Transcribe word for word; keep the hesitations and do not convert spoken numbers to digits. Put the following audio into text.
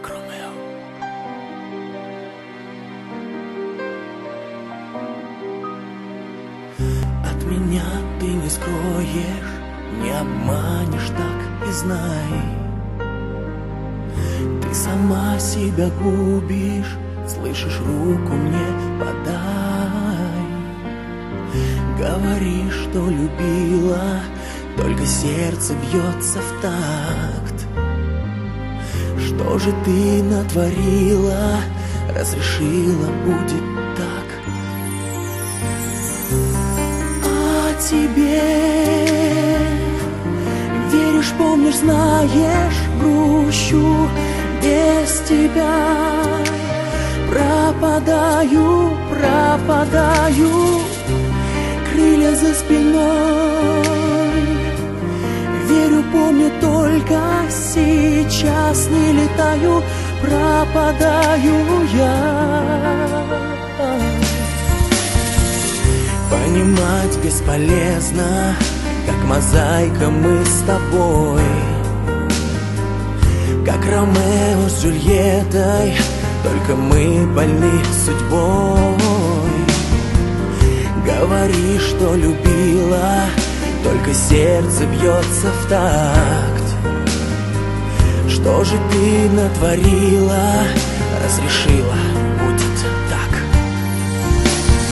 как Ромео. От меня ты не скроешь, не обманешь, так и знай. Ты сама себя губишь, слышишь, руку мне подай. Говори, что любила, только сердце бьется в такт. Что же ты натворила, разрешила, будет так. А тебе веришь, помнишь, знаешь, грущу без тебя. Пропадаю, пропадаю, крылья за спиной. Верю, помню, только сейчас не летаю, пропадаю я. Понимать бесполезно, как мозаика мы с тобой, как Ромео с Джульеттой, только мы больны судьбой. Говори, что любила, только сердце бьется в такт. Что же ты натворила, разрешила?